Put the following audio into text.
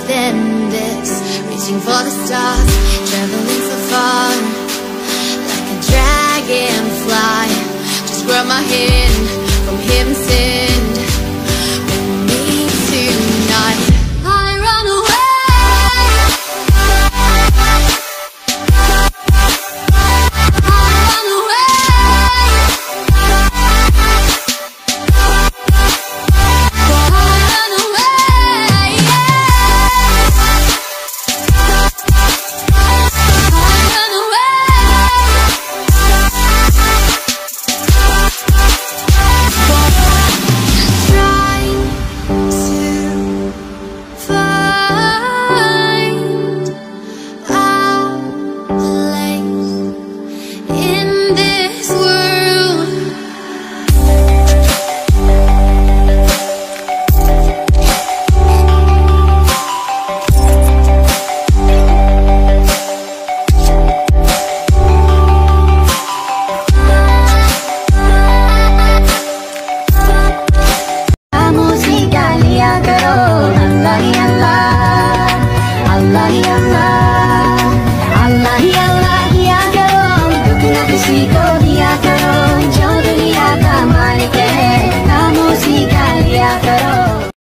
than this. Reaching for the stars, traveling so far, like a dragonfly. Just grab my hand from heaven sent. With me tonight. I run away. Allah, Allah, ya karo, untuk nak